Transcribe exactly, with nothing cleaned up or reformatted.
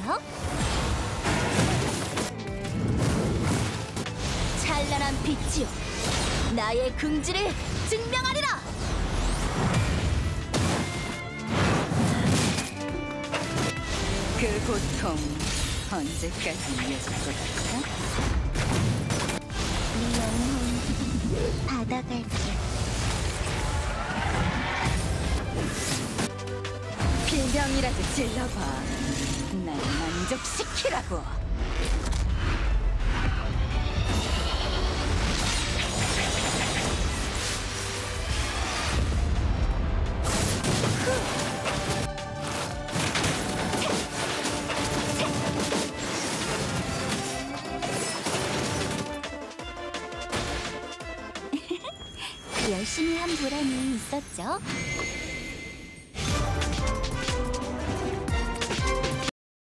볼까요? 찬란한 빛이요, 나의 긍지를 증명하리라! 그 고통 언제까지 이어질 것 같아? 네 영혼 받아갈게. 필명이라도 질러봐. 날 만족시키라고. 열심히 한 보람이 있었죠?